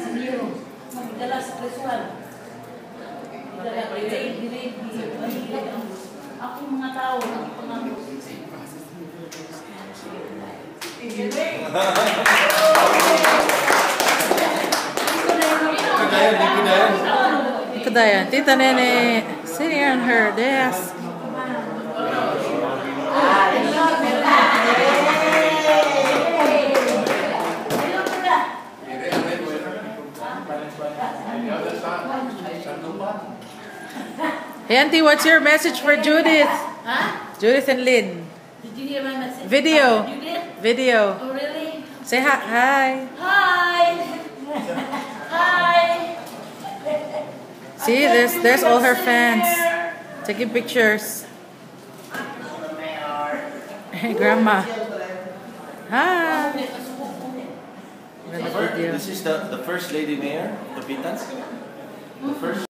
Magdala sa presuhan. Delay. Ako mga tao, ang pangako. Kadayan. Tita Nene sitting on her desk. Hey Auntie, what's your message for Judith? Huh? Judith and Lynn. Did you hear my message? Video. You did? Video. Oh, really? Say hi. Hi. Hi. Hi. See, there's all her fans taking pictures. Hey, Grandma. Hi. This is the first lady mayor of the Philippines. The first.